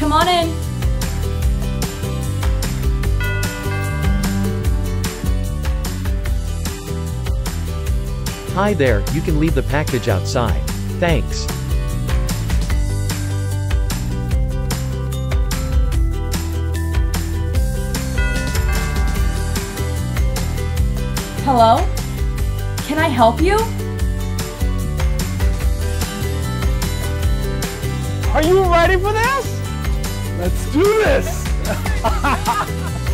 come on in. Hi there, you can leave the package outside. Thanks. Hello? Can I help you? Are you ready for this? Let's do this!